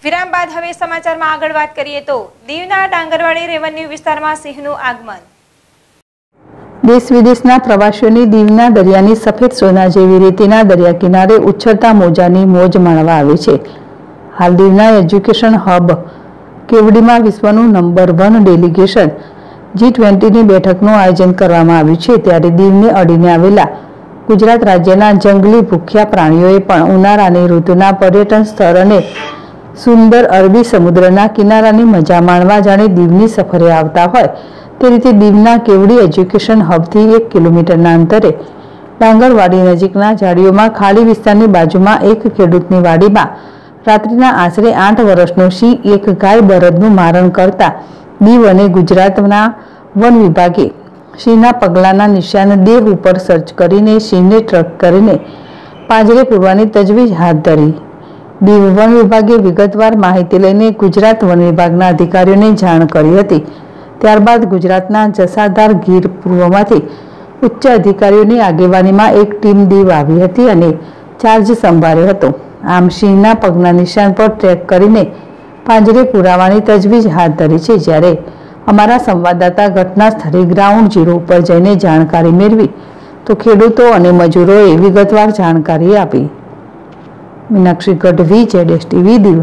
વિરામ બાદ હવે સમાચારમાં આગળ વાત કરીએ તો દીવના ડાંગરવાડી રેવન્યુ વિસ્તારમાં સિંહનું આગમન। દેશ વિદેશના પ્રવાસીઓની દીવના દરિયાની સફેદ સોના જેવી રેતીના દરિયા કિનારે ઉછળતા મોજાની મોજ માણવા આવે છે। હાલ દીવના એજ્યુકેશન હબ કેવડીમાં વિશ્વનું નંબર 1 ડેલિગેશન G20ની બેઠકનું આયોજન કરવામાં આવ્યું છે। ત્યારે દીવને અડીને આવેલા ગુજરાત રાજ્યના જંગલી ભૂખ્યા પ્રાણીઓએ પણ ઉનાળાની ઋતુના પર્યટન સ્થળ અને સુંદર અરબી સમુદ્રના કિનારાની મજા માણવા જાણે દીવની સફરે આવતા હોય તે રીતે દીવના કેવડી એજ્યુકેશન હબથી 1 કિલોમીટરના અંતરે ડાંગરવાડી નજીકના ઝાડીઓમાં ખાલી વિસ્તારની બાજુમાં એક ખેડૂતની વાડીમાં રાત્રિના આશરે 8 વર્ષનો સિંહ એક ગાય બળદનું મારણ કરતા દીવ અને ગુજરાતના વન વિભાગે સિંહના પગલાના નિશાન દેહ ઉપર સર્ચ કરીને સિંહને ટ્રેક કરીને પાંજરે પૂરવાની તજવીજ હાથ ધરી। દીવ વન વિભાગે વિગતવાર માહિતી લઈને ગુજરાત વન વિભાગના અધિકારીઓને જાણ કરી હતી। ત્યારબાદ ગુજરાતના જસાધાર ગીર પૂર્વમાંથી ઉચ્ચ અધિકારીઓની આગેવાનીમાં એક ટીમ દીવ આવી હતી અને ચાર્જ સંભાળ્યો હતો। આમ સિંહના પગના નિશાન પર ટ્રેક કરીને પાંજરે પુરાવાની તજવીજ હાથ ધરી છે। જ્યારે અમારા સંવાદદાતા ઘટના સ્થળે ગ્રાઉન્ડ ઝીરો ઉપર જઈને જાણકારી મેળવી તો ખેડૂતો અને મજૂરોએ વિગતવાર જાણકારી આપી। મીનાક્ષી ગઢવી, ZSTV દીવ।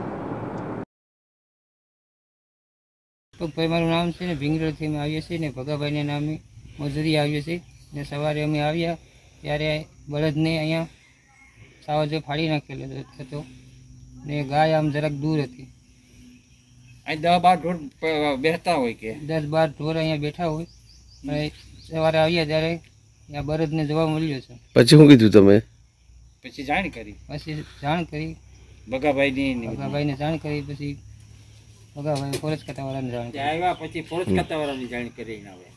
ભાઈ મારું નામ છે ને ભીંગરથી અમે આવીએ છીએ ને ભગાભાઈને નામે મજૂરી આવીએ છીએ ને સવારે અમે આવ્યા ત્યારે બળદને અહીંયા સાવજો ફાડી નાખેલો હતો ને ગાય આમ જરાક દૂર હતી। અહીં 10-12 ઢોર બેઠતા હોય કે 10-12 ઢોર અહીંયા બેઠા હોય અને સવારે આવ્યા ત્યારે અહીંયા બળદને જોવા મળ્યો છે। પછી શું કીધું તમે? પછી જાણ કરી ભગાભાઈને જાણ કરી પછી ભગાભાઈ ફોરેસ્ટ ખાતાવાળાને જાણ કરી આવ્યા પછી ફોરેસ્ટ ખાતાવાળાની જાણ કરીને આવે।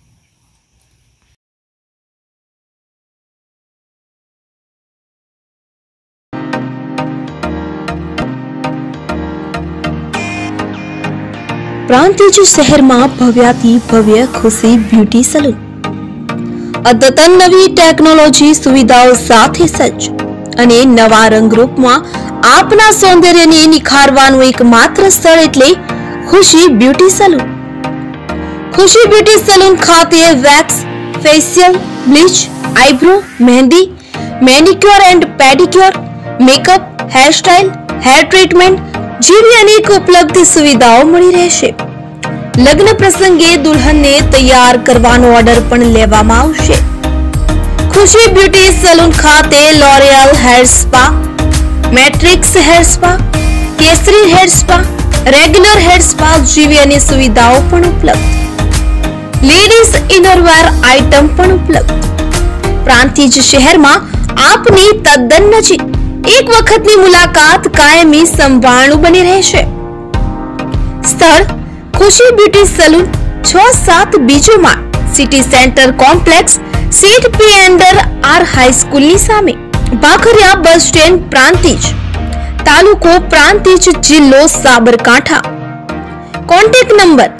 પ્રાંતિજ શહેરમાં ભવ્યાથી ભવ્ય ખુશી બ્યુટી સલૂન અદ્યતન નવી ટેકનોલોજી સુવિધાઓ સાથે સજ્જ અને નવા રંગરૂપમાં આપના સૌંદર્યને નિખારવાનું એકમાત્ર સ્થળ એટલે Khushi beauty salon. Khushi beauty salon ખાતે wax, facial, bleach, eyebrow, mehndi, manicure and pedicure, makeup, hairstyle, hair treatment જેવી અનેક ઉપલબ્ધ સુવિધાઓ મળી રહેશે। લગ્ન પ્રસંગે દુલ્હનને તૈયાર કરવાનો ઓર્ડર પણ લેવામાં આવશે। ખુશી બ્યુટી સલૂન ખાતે L'Oreal hair spa, Matrix hair spa, kesari hair spa, regular hair spa જેવી અનેક સુવિધાઓ પણ ઉપલબ્ધ। લેડીઝ ઇનરવેર આઇટમ પણ ઉપલબ્ધ। પ્રાંતિજ શહેરમાં આપની તદ્દન નજીક એક વખતની મુલાકાત કાયમી સંભાળનું બની રહેશે। સ્થળ ખુશી બ્યુટી સલૂન 6-7 બીજો માળ, city centre complex, C P and R હાઈસ્કૂલની સામે, ભાખરિયા બસ સ્ટેન્ડ, પ્રાંતિજ, તાલુકો પ્રાંતિજ, જિલ્લો સાબરકાંઠા। Contact number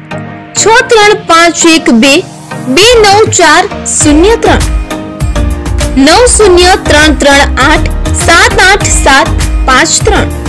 6351229403 903338787353।